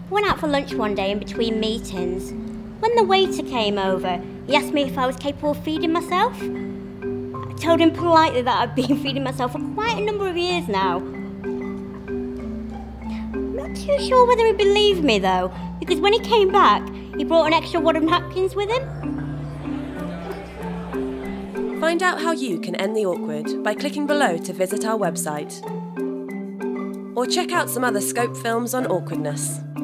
I went out for lunch one day in between meetings. When the waiter came over, he asked me if I was capable of feeding myself. I told him politely that I've been feeding myself for quite a number of years now. I'm not too sure whether he believed me though, because when he came back, he brought an extra wad of napkins with him. Find out how you can end the awkward by clicking below to visit our website. Or check out some other Scope films on awkwardness.